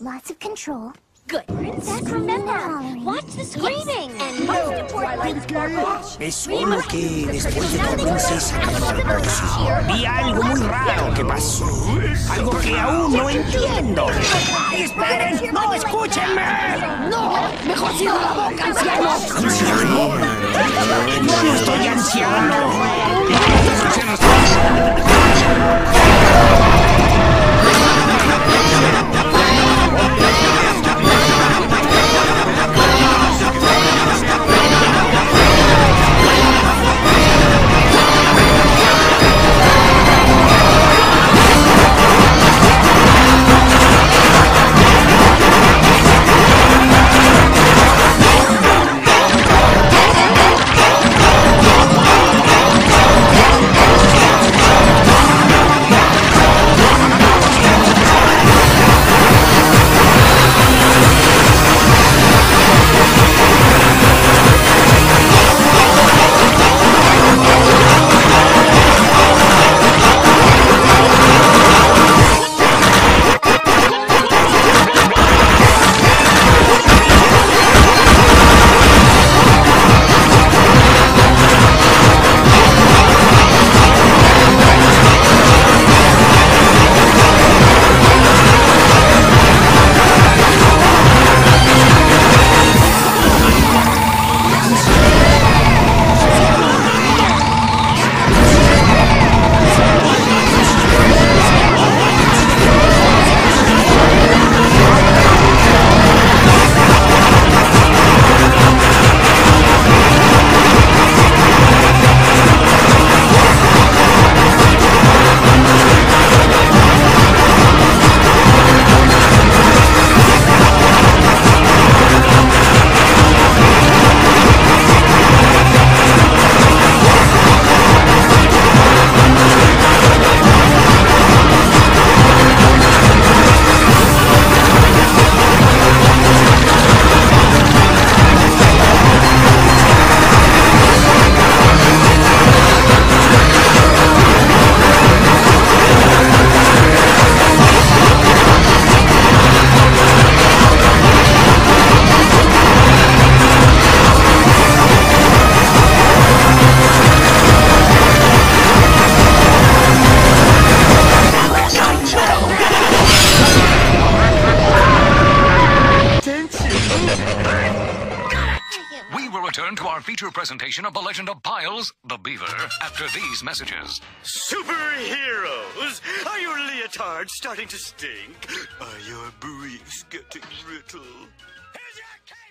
Lots of control. Good. Remember, watch the screaming. And most importantly, Es solo que después de dormirse esa noche, vi algo muy raro que pasó. Algo que aún no entiendo. ¡Ay, esperen! ¡No, escúchenme! ¡No! ¡Mejor cierra la boca, anciano! ¿Anciano? Yo no estoy anciano. Return to our feature presentation of The Legend of Piles, the Beaver, after these messages. Superheroes! Are your leotards starting to stink? Are your briefs getting brittle? Here's your cake!